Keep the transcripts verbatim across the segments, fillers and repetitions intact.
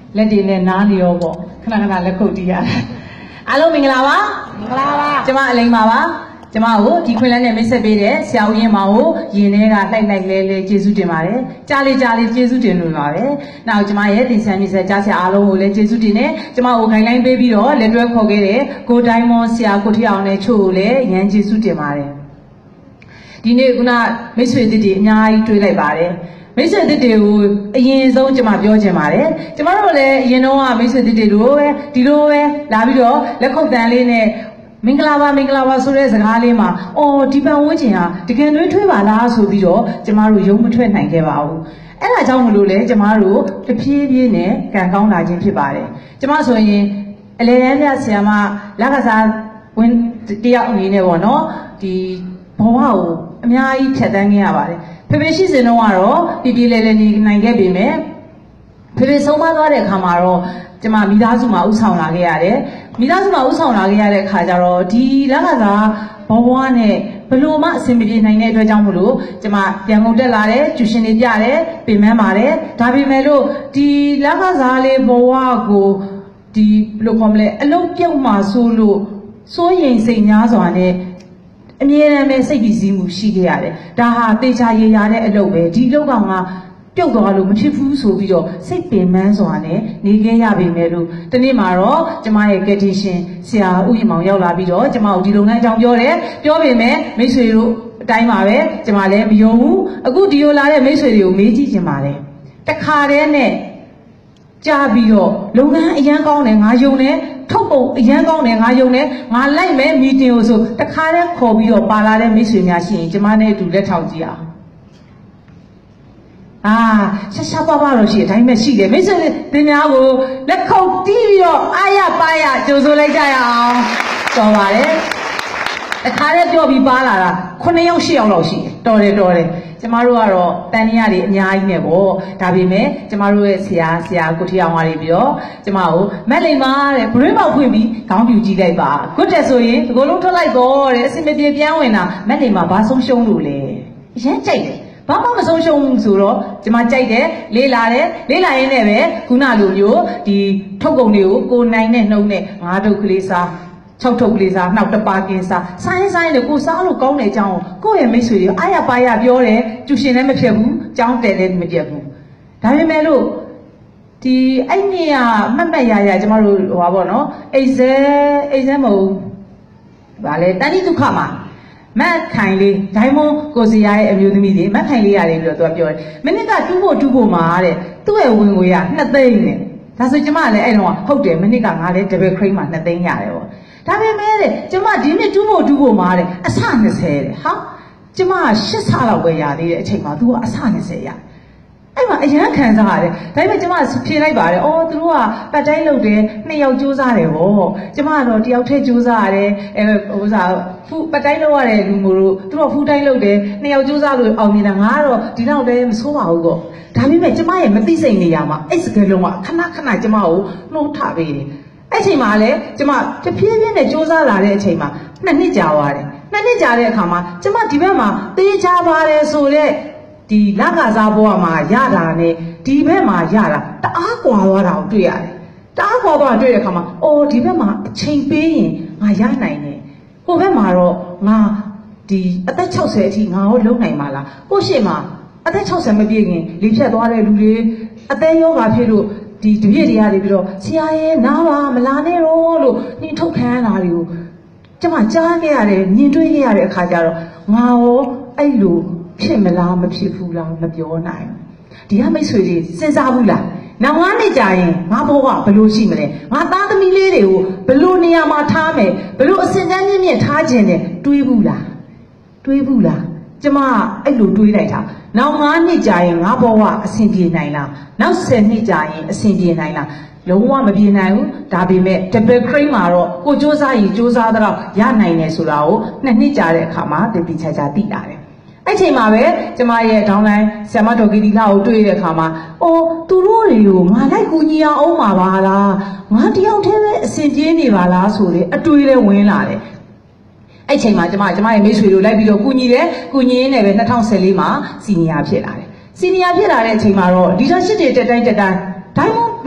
လက်တွေနဲ့နားလျောပေါ့ခဏခဏလက်ခုပ်တီးရအားလုံးမင်္ဂလာပါမင်္ဂလာပါကျမအလိမ္မာပါကျမကိုဒီခွင့်လန်းနဲ့မိတ်ဆက်ပေးတဲ့ဆရာဦးရင်မောင်ကိုရင်ထဲကလှိုက်လိုက်လဲလဲကျေးဇူးတင်ပါတယ်ကြားလေးကြားလေးကျေးဇူးတင်လို့ပါပဲနောက်ကျမရဲ့တင်ဆက်မြစ်ဆက်ကြားဆရာအားလုံးကိုလည်းကျေးဇူးတင်တယ်ကျမကိုခိုင်လိုင်းပေးပြီးတော့လက်တွဲခေါ်ခဲ့တဲ့ကိုတိုင်းမွန်ဆရာကိုထီအောင်နဲ့ချို့ကိုလည်းရန်ကျေးဇူးတင်ပါတယ်ဒီနေ့ခုနမိတ်ဆွေတစ်တွေအများကြီးတွေ့လိုက်ပါတယ်မိတ်ဆွေတစ်တွေကိုအရင်ဆုံးကျမပြောချင်ပါတယ်ကျမတို့လည်းအရင်တော့မိတ်ဆွေတစ်တွေတို့ပဲဒီလိုပဲလာပြီးတော့လက်ခုပ်တန်းလေးနဲ့မင်္ဂလာပါမင်္ဂလာပါဆိုတဲ့စကားလေးမှာအော်ဒီပန်ဝန်းကျင်ဟာတကယ်နှွေးထွေးပါလားဆိုပြီးတော့ကျမတို့ယုံမထွက်နိုင်ခဲ့ပါဘူးအဲ့ဒါကြောင့်မလို့လဲကျမတို့တဖြည်းဖြည်းနဲ့ကံကောင်းလာခြင်းဖြစ်ပါတယ်ကျမဆိုရင်အလေတန်းပြဆရာမလက်ကစားဝင်တယောက်အနေနဲ့ပေါ့နော်ဒီဘဝကိုအများကြီးဖြတ်သန်းခဲ့ရပါတယ်ဖေဖေရှိစဉ်တုန်းကတော့ပြည်ပြည်လဲလဲနေနိုင်ခဲ့ပေမဲ့ဖေဖေဆုံးမသွားတဲ့အခါမှာတော့ကျမမိသားစုမှာဥဆောင်လာခဲ့ရတယ်မိသားစုမှာဥဆောင်လာခဲ့ရတဲ့အခါကျတော့ဒီလက်ကစားဘဝနဲ့ဘလို့မှအဆင်မပြေနိုင်တဲ့အတွက်ကြောင့်မလို့ကျမပြန်ကုန်တက်လာတယ်ကျူရှင်တွေပြတယ်ပြင်ပန်းပါတယ်ဒါပေမဲ့လို့ဒီလက်ကစားလေးဘဝကိုဒီဘယ်လိုခေါ်မလဲအလုံးပြုတ်မှဆိုလို့စိုးရိမ်စိတ်များစွာနဲ့အမြဲတမ်းပဲစိတ်ပြီးစီးမှုရှိခဲ့ရတယ်ဒါဟာတေချာရေရာတဲ့အလုပ်ပဲဒီအလုပ်ကငါပြုတ်သွားလို့မဖြစ်ဘူးဆိုပြီးတော့စိတ်ပင်ပန်းစွာနဲ့နေခဲ့ရပေမဲ့လို့ဒီနေ့မှာတော့ကျမရဲ့ကက်တီရှင်ဆရာဦးရင်မောင်ရောက်လာပြီးတော့ကျမကိုဒီလုပ်ငန်းအကြောင်းပြောတယ်ပြောပေမဲ့မိတ်ဆွေတို့အတိုင်းပါပဲကျမလည်းမယုံဘူးအခုဒီလိုလာတဲ့မိတ်ဆွေတွေကိုမေးကြည့်ချင်ပါတယ်တခါတည်းနဲ့ကြားပြီးတော့လုပ်ငန်းအရန်ကောင်းတယ်ငါယုံတယ်ထုတ်ပုံအရန်ကောင်းတယ်ငါယုံတယ်ငါလိုက်မယ်မီတင်ကိုဆိုတခါတည်းခေါ်ပြီးတော့ပါလာတဲ့မိတ်ဆွေများရှိရင်ကျမနဲ့အတူလက်ထောက်ကြည့်အောင်အာရှာရှာပါပါတော့ရှိတယ်ဒါပေမဲ့ရှိတယ်မိတ်ဆွေတင်များကိုလက်ခုပ်တီးပြီးတော့အားရပါရကြိုဆိုလိုက်ကြရအောင်တော်ပါတယ်အခါတည်းပြောပြီးပါလာတာခုနှစ်ယောက်ရှစ်ယောက်လောက်ရှိတယ်တော်တယ်တော်တယ်ကျမတို့ကတော့တန်ရည်အများကြီးနဲ့ပေါ့ဒါပေမဲ့ကျမတို့ရဲ့ဆရာဆရာကိုထီအောင်ပါပြီးတော့ကျမကိုမက်လိန်မာတဲ့ဘရင်းပေါက်ဖွင့်ပြီးခေါင်းပြူကြည့်လိုက်ပါကွတ်တယ်ဆိုရင်ဒီကိုလုံးထွက်လိုက်တော့တဲ့အစင်မပြေပြန်ဝင်တာမက်လိန်မာဘာဆုံးရှုံးလို့လဲအရင်ကြိုက်တယ်ဘာမှမဆုံးရှုံးဘူးဆိုတော့ကျမကြိုက်တယ်လေးလာတယ်လေးလာရင်းနဲ့ပဲခုနလိုမျိုးဒီထုတ်ကုန်တွေကိုကိုနိုင်နဲ့နှုံနဲ့ငါးထုတ်ကလေးစား၆ထုတ်ကလေးစားနောက်တပါကင်းစားဆိုင်းဆိုင်းနဲ့ကိုစားလို့ကောင်းတဲ့အကြောင်းကိုယ့်ရဲ့မိတ်ဆွေတွေအားရပါရပြောတယ်ကျူရှင်လည်းမဖြစ်ဘူးကြောင်းတယ်လည်းမပြတ်ဘူးဒါပေမဲ့လို့ဒီအဲ့နေ့ကမှတ်မှတ်ရရကျမတို့ဟိုပါပေါ့နော်အိဇဲအိဇဲမဟုတ်ဗာလေတဏိဒုက္ခမှာမက်ခိုင်လေးဒိုင်းမွန်ကိုစီယာရဲ့အမျိုးသမီးတွေမက်ခိုင်လေးရတယ်ပြီးတော့သူကပြောတယ်မိနစ်ကတူးဖို့တူးဖို့မှာတဲ့သူ့ရဲ့ဝင်ငွေကနှစ်သိန်းနဲ့ဒါဆိုကျမလည်းအဲ့တော့ဟုတ်တယ်မိနစ်ကငါလည်းဒဘယ်ခရိတ်မှာနှစ်သိန်းရတယ်ပေါ့ဒါပေမဲ့တဲ့ကျမဒီနှစ်တူးဖို့တူးဖို့မှာတဲ့အဆနှစ်ဆယ်တဲ့ဟာကျမကရှစ်ဆလောက်ပဲရသေးတဲ့အချိန်မှာ तू ကအဆနှစ်ဆယ်ရအဲ့မှာအရန်ခံစားရတယ်ဒါပေမဲ့ကျမဖြေလိုက်ပါတယ်အော်သူတို့ကပတ်တိုင်းလုပ်တယ်နှစ်ယောက်ကြိုးစားတယ်ဗောကျမကတော့တယောက်တည်းကြိုးစားရတယ်အဲဟိုစားဖူပတ်တိုင်းလုပ်ရတယ်လူမျိုးတို့သူတို့ဖူတိုင်းလုပ်တယ်နှစ်ယောက်ကြိုးစားလို့အောင်မြင်တာငါကတော့ဒီတော့တည်းမဆိုးပါဘူးပေါ့ဒါပေမဲ့ကျမရဲ့မသိစိတ်နေရမှာအဲ့စကလုံးကခဏခဏကျမကိုနှိုးထပေးတယ်အဲ့ချိန်မှာလည်းကျမတဖြည်းဖြည်းနဲ့ကြိုးစားလာတဲ့အချိန်မှာနှစ်နှစ်ကြာသွားတယ်နှစ်နှစ်ကြာတဲ့အခါမှာကျမဒီဘက်မှာတေးချပါတယ်ဆိုတဲ့ဒီလက်ကစားဘဝမှာရတာနဲ့ဒီဘက်မှာရတာတအားကွာသွားတာကိုတွေ့ရတယ်တအားကွာသွားတွေ့တဲ့အခါမှာအော်ဒီဘက်မှာအချိန်ပေးရင်ငါရနိုင်တယ်ဟိုဘက်မှာတော့ငါဒီအသက်၆၀အထိငါရောလုံနိုင်မှာလားကိုရှေ့မှာအသက်၆၀မပြည့်ခင်လေဖြတ်သွားတဲ့လူတွေအသက်ယောဂါဖြစ်လို့ဒီတပြည့်တရားတွေပြီးတော့ဆရာရဲ့နားပါမလာနဲ့တော့လို့နှင်ထုတ်ခံရတာတွေကိုကျမကြားခဲ့ရတယ်မြင်တွေ့ခဲ့ရတဲ့အခါကျတော့ငါရောအဲ့လိုဖြစ်မလားမဖြစ်ဘူးလားမပြောနိုင်ဒီကမိတ်ဆွေတွေစဉ်းစားဘူးလားနောက်ငါးနှစ်ကြာရင်ငါဘဝဘယ်လိုရှိမလဲငါသားသမီးလေးတွေကိုဘယ်လိုနေရာမှာထားမယ်ဘယ်လိုအစင်တန်းမြင့်မြင့်ထားခြင်းနဲ့တွေးဘူးလားတွေးဘူးလားကျမအဲ့လိုတွေးလိုက်တာနောက်ငါးနှစ်ကြာရင်ငါဘဝအဆင်ပြေနိုင်လားနောက်ဆယ်နှစ်ကြာရင်အဆင်ပြေနိုင်လားလုံးဝမပြေနိုင်ဘူးဒါပေမဲ့ double crane မှာတော့ကိုစူးစမ်းရင်စူးစမ်းတော့ရနိုင်တယ်ဆိုတာကိုနှစ်နှစ်ကြာတဲ့အခါမှာတည်တည်ချာချာသိလာတယ်အဲ့ချိန်မှာပဲကျမရဲ့ဒေါင်းလိုင်းဆရာမတော်ကီတီလာကိုတွေ့တဲ့အခါမှာအော်သူတို့တွေကိုငါလိုက်ကူညီအောင်ပါပါလားငါတယောက်တည်းပဲအဆင်ပြေနေပါလားဆိုလေအတွေ့လဲဝင်လာတယ်အဲ့ချိန်မှာကျမကျမရဲ့မိတ်ဆွေတို့လိုက်ပြီးတော့ကူညီတယ်ကူညီရင်းနဲ့ပဲ၂၀၁၄မှာစီနီယာဖြစ်လာတယ်စီနီယာဖြစ်လာတဲ့အချိန်မှာတော့ leadership တွေတက်တိုင်းတက်တိုင်းဒိုင်းမွန်ဘလူးလဲ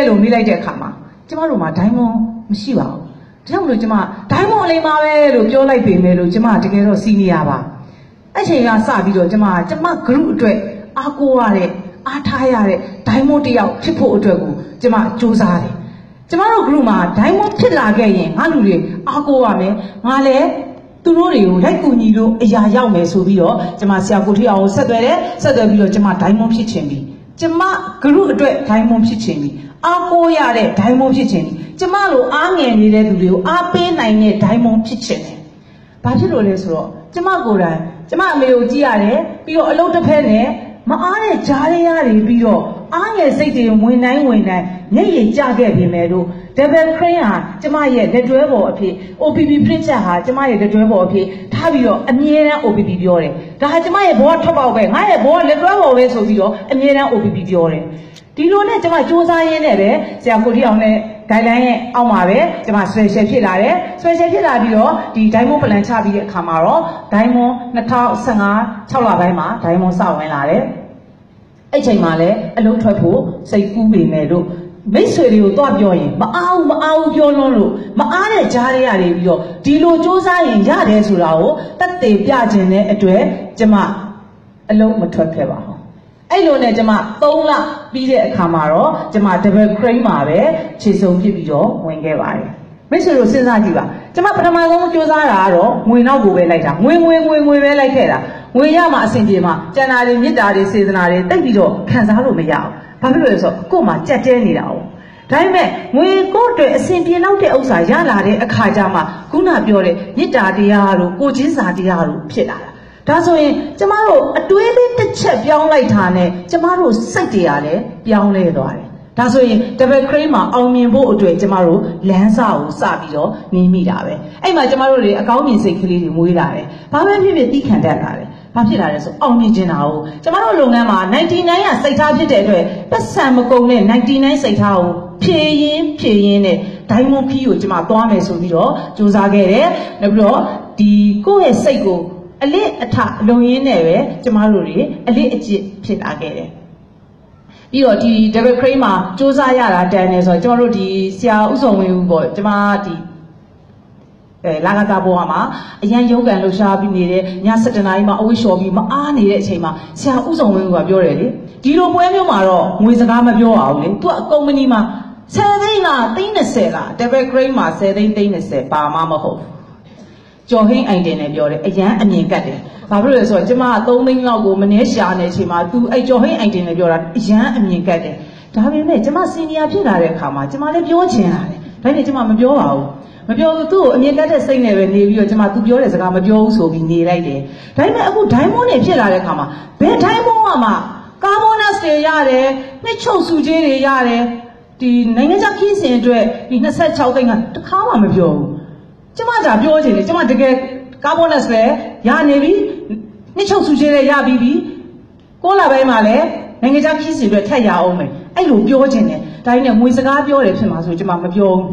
လို့မိလိုက်တဲ့အခါမှာကျမတို့မှာဒိုင်းမွန်မရှိပါဘူးဒါကြောင့်မလို့ကျမဒိုင်းမွန်အလိမ်ပါပဲလို့ပြောလိုက်ပေမဲ့လို့ကျမတကယ်တော့စီနီယာပါအဲ့ချိန်ကစပြီးတော့ကျမကျမ group အတွက်အားကိုးရတဲ့အားထားရတဲ့ဒိုင်းမွန်တယောက်ဖြစ်ဖို့အတွက်ကိုကျမစူးစမ်းတယ်ကျမတို့ group မှာဒိုင်းမွန်ဖြစ်လာခဲ့ရင်ငါလူတွေအားကိုးရမယ်ငါလည်းသူတို့တွေကိုလိုက်ကူညီလို့အရာရောက်မယ်ဆိုပြီးတော့ကျမဆရာကိုထွေးအောင်ဆက်သွယ်တယ်ဆက်သွယ်ပြီးတော့ကျမဒိုင်းမွန်ဖြစ်ချင်ပြီကျမ group အတွက်ဒိုင်းမွန်ဖြစ်ချင်ပြီအားကိုးရတဲ့ဒိုင်းမွန်ဖြစ်ချင်ပြီကျမလိုအားငယ်နေတဲ့သူတွေကိုအားပေးနိုင်တဲ့ဒိုင်းမွန်ဖြစ်ချင်တယ်ဘာဖြစ်လို့လဲဆိုတော့ကျမကိုယ်တိုင်ကျမအမေကိုကြည့်ရတယ်ပြီးတော့အလုပ်တစ်ဖက်နဲ့မအားတဲ့ကြားရရတွေပြီးတော့အားငယ်စိတ်တွေဝင်တိုင်းဝင်တိုင်းမျက်ရည်ကျခဲ့ပြီမဲ့လို့ double crane ဟာကျမရဲ့လက်တွဲပေါ်အဖြစ် O P P printer ဟာကျမရဲ့လက်တွဲပေါ်အဖြစ်ထားပြီးတော့အမြဲတမ်း O P P ပြောတယ်ဒါဟာကျမရဲ့ဘောကထွက်ပေါက်ပဲငါရဲ့ဘောကလက်တွဲပေါ်ပဲဆိုပြီးတော့အမြဲတမ်း O P P ပြောတယ်ဒီလိုနဲ့ကျမစူးစမ်းရင်းနဲ့ပဲဆရာကိုတီအောင်နဲ့ guideline ရဲ့အောက်မှာပဲကျမ special ဖြစ်လာတယ် special ဖြစ်လာပြီးတော့ဒီ diamond plan ချပြီးတဲ့အခါမှာတော့ diamond နှစ်ထောင်ဆယ်ငါ၆လပိုင်းမှာ diamond စဝင်လာတယ်အဲ့ချိန်မှာလည်းအလုံးထွက်ဖို့စိတ်ကူးပေမဲ့လို့မိတ်ဆွေတွေကိုတော့ပြောရင်မအားဘူးမအားဘူးပြောလွန်းလို့မအားတဲ့ကြားရရတယ်ပြီးတော့ဒီလိုစူးစမ်းရင်ရတယ်ဆိုတာကိုတက်တည်ပြခြင်းတဲ့အတွက်ကျမအလုံးမထွက်ခဲ့ပါဘူးအဲ့လိုနဲ့ကျမသုံးလပြီးတဲ့အခါမှာတော့ကျမ double crane မှာပဲခြေစုံပြစ်ပြီးတော့ဝင်ခဲ့ပါတယ်မိတ်ဆွေတို့စဉ်းစားကြည့်ပါကျမပထမဆုံးစူးစမ်းတာကတော့ငွေနောက်ကိုပဲလိုက်တာငွေငွေငွေငွေပဲလိုက်ခဲ့တာငွေရမှာအဆင်ပြေမှာကျန်တာတွေမြစ်တာတွေစေတနာတွေတိတ်ပြီးတော့ခံစားလို့မရအောင်ဘာဖြစ်လို့လဲဆိုတော့ကို့မှာကြက်တဲနေတာ哦ဒါပေမဲ့ငွေကို့အတွက်အဆင်ပြေလောက်တဲ့ဥစ္စာရလာတဲ့အခါကျမှခုနပြောတဲ့မြစ်တာတရားတို့ကိုချင်းစာတရားတို့ဖြစ်လာတာဒါဆိုရင်ကျမတို့အတွေးလေးတစ်ချက်ပြောင်းလိုက်တာနဲ့ကျမတို့စိတ်တရားလည်းပြောင်းလဲသွားတယ်ဒါဆိုရင် double crane မှာအောင်မြင်ဖို့အတွက်ကျမတို့လမ်းစာကိုစပြီးတော့နေမိတာပဲအဲ့မှာကျမတို့တွေအကောင်းမြင်စိတ်ကလေးတွေမွေးလာတယ်ဘာပဲဖြစ်ဖြစ်တီးခံတတ်လာတယ်ဘာဖြစ်လာလဲဆိုအောင်မြင်ခြင်းတာကိုကျမတို့လုပ်ငန်းမှာninety-nineရာစိတ်ထားဖြစ်တဲ့အတွက်ပတ်စံမကုန်တဲ့ninety-nineစိတ်ထားကိုဖြည့်ရင်းဖြည့်ရင်းနဲ့ဒိုင်းမွန်ခီးကိုကျမသွားမယ်ဆိုပြီးတော့စူးစမ်းခဲ့တယ်နောက်ပြီးတော့ဒီကိုယ့်ရဲ့စိတ်ကိုအလစ်အထလုံရင်းနဲ့ပဲကျမတို့တွေအလစ်အကျစ်ဖြစ်လာခဲ့တယ်ပြီးတော့ဒီ double crane မှာစူးစမ်းရတာတန်တယ်ဆိုတော့ကျမတို့ဒီဆရာဥဆောင်ဝင်ဦးပေါ့ကျမဒီအဲလာကစားပေါ်မှာအရန်ရုပ်ကန်လှူရှားပြီးနေတယ်ညsevenနာရီမှာအဝတ်လျှော်ပြီးမအားနေတဲ့အချိန်မှာဆရာဥဆောင်ဝင်ဦးကပြောတယ်လေဒီလိုပွဲမျိုးမှာတော့ငွေစကားမပြောအောင်လေသူကကုမ္ပဏီမှာtenသိန်းလားသိန်းtwentyလား double crane မှာtenသိန်းသိန်းtwentyပါမှမဟုတ်ကျော်ဟင်းအိုင်တင်နဲ့ပြောတယ်အရန်အမြင်ကတ်တယ်ဘာဖြစ်လို့လဲဆိုတော့ကျမကthreeသိန်းလောက်ကိုမနှဲရှာနေချိန်မှာ तू အဲ့ကျော်ဟင်းအိုင်တင်နဲ့ပြောတာအရန်အမြင်ကတ်တယ်ဒါပေမဲ့ကျမစီနီယာဖြစ်လာတဲ့အခါမှာကျမလည်းပြောချင်ရတယ်ဒါနဲ့ကျမမပြောပါဘူးမပြောဘူးသူ့ကိုအမြင်ကတ်တဲ့စိတ်နဲ့ပဲနေပြီးတော့ကျမ तू ပြောတဲ့စကားမပြောဘူးဆိုပြီးနေလိုက်တယ်ဒါပေမဲ့အခု diamond တွေဖြစ်လာတဲ့အခါမှာဘယ် diamond ကမှကာဗွန်နက်စ်တွေရတယ်နှစ်ချုပ်စုကြီးတွေရတယ်ဒီနိုင်ငံခြားခီးစဉ်အတွက်ဒီtwenty-sixသိန်းကတခါမှမပြောဘူးကျမကြာပြောချင်တယ်ကျမတကယ်ကာဗွန်နက်စ်လည်းရနေပြီနှစ်ချုပ်စုကြီးလည်းရပြီးပြီကိုးလပိုင်းမှာလည်းနိုင်ငံခြားခီးစဉ်အတွက်ထက်ရအောင်မယ်အဲ့လိုပြောချင်တယ်ဒါနဲ့ငွေစကားပြောတယ်ဖြစ်မှာဆိုကျမမပြောဘူး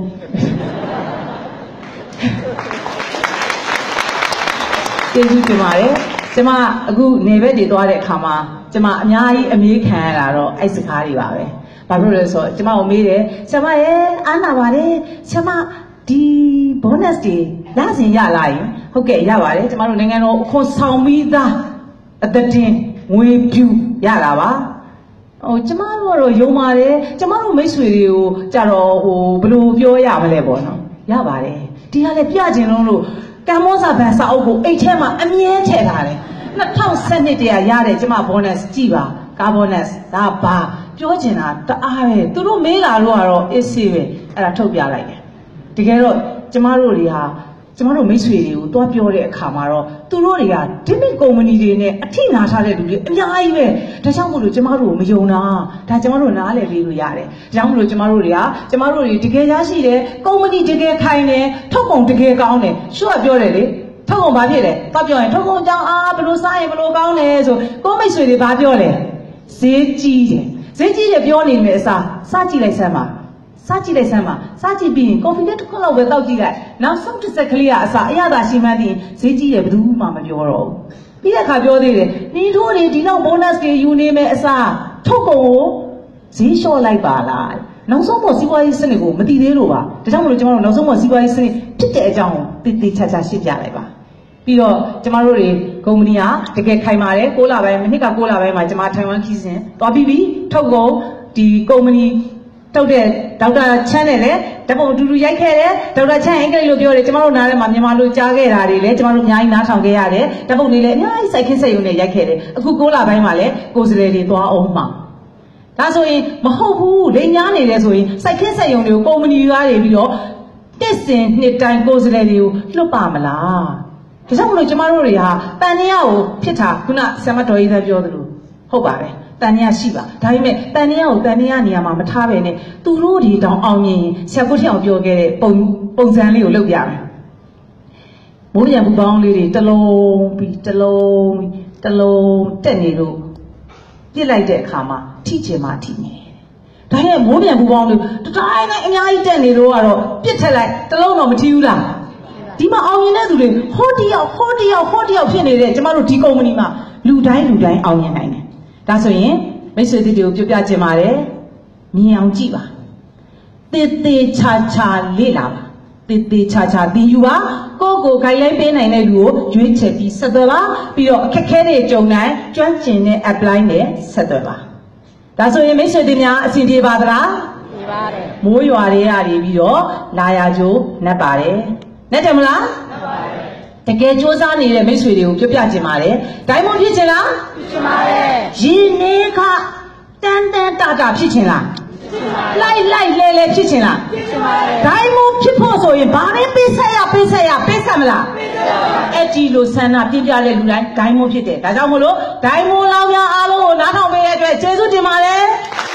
ကျေးဇူးတင်ပါတယ်ကျမအခုနေဘက်တွေသွားတဲ့အခါမှာကျမအများကြီးအမေးခံရတာတော့အဲ့စကားတွေပါပဲဘာဖြစ်လို့လဲဆိုတော့ကျမကိုမေးတယ်ဆရာမရဲ့အားနာပါတယ်ဆရာမဒီ bonus တွေရစဉ်ရလာရင်ဟုတ်ကဲ့ရပါတယ်ကျမတို့နိုင်ငံတော်အခွန်ဆောင်ပြီးသားအသက်တင်ငွေပြူရတာပါဟိုကျမတို့ကတော့ယုံပါတယ်ကျမတို့မိတ်ဆွေတွေကိုကြတော့ဟိုဘယ်လိုပြောရမလဲပေါ့နော်ရပါတယ်ဒီကလည်းပြကျင်လုံးလို့ကမ္ဘောဇာဘန်စာအုပ်ကိုအိတ်ထဲမှာအမြဲထည့်ထားတယ်two thousand twelveတရားရတဲ့ကျမ bonus ကြည့်ပါကာ bonus ဒါဘာပြောချင်တာတအားပဲသူတို့မေးလာလို့ကတော့ easy ပဲအဲ့ဒါထုတ်ပြလိုက်တယ်တကယ်တော့ကျမတို့တွေဟာကျမတို့မိတ်ဆွေတွေကိုတွားပြောတဲ့အခါမှာတော့သူတို့တွေကဒီမိကုမ္ပဏီတွေနဲ့အထိနာထားတဲ့လူတွေအများကြီးပဲဒါကြောင့်မို့လို့ကျမတို့ကိုမယုံတာဒါကျမတို့နားလည်လေးလို့ရတယ်ဒါကြောင့်မို့လို့ကျမတို့တွေကကျမတို့တွေတကယ်ရရှိတယ်ကုမ္ပဏီတကယ်ခိုင်တယ်ထုတ်ကုန်တကယ်ကောင်းတယ်ရှုပ်ကပြောတယ်လေထုတ်ကုန်ဘာဖြစ်လဲတော့ပြောရင်ထုတ်ကုန်ကြောင်းအားဘယ်လိုစားရင်ဘယ်လိုကောင်းလဲဆိုကိုမိတ်ဆွေတွေဘာပြောလဲဈေးကြီးတယ်ဈေးကြီးတယ်ပြောနေမယ်အစားစားကြည့်လိုက်စမ်းပါစားကြည့်လိုက်စမ်းပါစားကြည့်ပြီးရင် coffee တစ်ခွက်လောက်ပဲတောက်ကြည့်လိုက်နောက်ဆုံးတစ်ဆက်ကလေးကအစားအရသာရှိမှန်းပြီးဈေးကြီးတယ်ဘယ်သူမှမပြောတော့ဘူးပြီးတဲ့အခါပြောသေးတယ်နေထိုးတွေဒီလောက် bonus တွေယူနေမယ်အစားထုတ်ကုန်ကိုဈေးလျှော့လိုက်ပါလားနောက်ဆုံးပေါ်စီးပွားရေးစနစ်ကိုမတည်သေးလို့ပါဒါကြောင့်မလို့ကျမတို့နောက်ဆုံးပေါ်စီးပွားရေးစနစ်ဖြစ်တဲ့အကြောင်းကိုတည်တည်ချာချာရှင်းပြလိုက်ပါပြီးတော့ကျမတို့တွေကုမ္ပဏီကတကယ်ခိုင်ပါတယ်၉လပိုင်းမိနစ်က၉လပိုင်းမှာကျမထိုင်ဝမ်ခီးစဉ်သွားပြီးပြီထုတ်ကုန်ဒီကုမ္ပဏီထုတ်တဲ့ဒေါက်တာချမ်းနဲ့လည်းဓပုံအတူတူရိုက်ခဲ့တယ်ဒေါက်တာချမ်းအင်္ဂလိပ်လိုပြောတယ်ကျမတို့နားထဲမှာမြန်မာလိုကြားခဲ့တာတွေလည်းကျမတို့အများကြီးနားထောင်ခဲ့ရတယ်ဓပုံတွေလည်းအများကြီးစိုက်ခင်းစိုက်ရုံနဲ့ရိုက်ခဲ့တယ်အခု၉လပိုင်းမှာလည်းကိုယ်စလဲတွေသွားအောင်မှာဒါဆိုရင်မဟုတ်ဘူးလိန်ညာနေတယ်ဆိုရင်စိုက်ခင်းစိုက်ရုံတွေကိုကုမ္ပဏီသားတွေပြီးတော့တစ်စင်နှစ်တိုင်းကိုယ်စလဲတွေကိုလွတ်ပါမလားဒါကြောင့်မလို့ကျမတို့တွေဟာတန်တရားကိုဖြစ်တာခုနဆရာမတော်ကြီးသားပြောသလိုဟုတ်ပါတယ်တန်တရားရှိပါဒါပေမဲ့တန်တရားကိုတန်တရားနေရာမှာမထားပဲနဲ့သူတို့ဒီတောင်အောင်မြင်ဆရာကိုထင်အောင်ပြောခဲ့တဲ့ပုံပုံစံလေးကိုလုပ်ပြမယ်မိုးပြန်ပူပေါင်းလေးတွေတစ်လုံးပြီးတစ်လုံးတစ်လုံးတက်နေလို့ပြစ်လိုက်တဲ့အခါမှာထိချင်မှထိနေဒါနဲ့မိုးပြန်ပူပေါင်းလို့တတိုင်းနဲ့အများကြီးတက်နေလို့ကတော့ပြစ်ထက်လိုက်တစ်လုံးတော့မထိဘူးလားဒီမှာအောင်မြင်တဲ့သူတွေဟောတယောက်ဟောတယောက်ဟောတယောက်ဖြစ်နေတဲ့ကျမတို့ဒီကုမ္ပဏီမှာလူတိုင်းလူတိုင်းအောင်မြင်နိုင်တယ်ဒါဆိုရင်မိတ်ဆွေတို့တွေကိုပြောပြချင်ပါတယ်မြင်အောင်ကြည့်ပါတေတေချာချာလေ့လာပါတေတေချာချာသင်ယူပါကိုယ့်ကိုခိုင်လိုက်ပေးနိုင်တဲ့လူကိုရွေးချယ်ပြီးဆက်သွယ်ပါပြီးတော့အခက်ခဲတွေကြုံတိုင်းကျွမ်းကျင်တဲ့ apply နဲ့ဆက်သွယ်ပါဒါဆိုရင်မိတ်ဆွေတို့များအဆင်ပြေပါသလားပြေပါတယ်မိုးရွာတွေရပြီးတော့လာရကြိုးနှက်ပါတယ်နှက်တယ်မလားနှက်ပါတယ်တကယ်စူးစမ်းနေတဲ့မိတ်ဆွေတွေကိုပြောပြချင်ပါတယ်ဒိုင်းမွန်ဖြစ်ချင်လားဖြစ်ချင်ပါတယ်ရင်းနေခတန်တန်တာတာဖြစ်ချင်လားဖြစ်ချင်ပါတယ်လိုက်လိုက်လဲလဲဖြစ်ချင်လားဖြစ်ချင်ပါတယ်ဒိုင်းမွန်ဖြစ်ဖို့ဆိုရင်ဘာနဲ့ပေးဆက်ရပေးဆက်ရပေးဆက်မလားပေးဆက်ပါအဲ့ဒီလိုဆန္ဒပြပြတဲ့လူတိုင်းဒိုင်းမွန်ဖြစ်တယ်ဒါကြောင့်မို့လို့ဒိုင်းမွန်လောင်းများအားလုံးကိုနားထောင်ပေးရတဲ့အတွက်ကျေးဇူးတင်ပါတယ်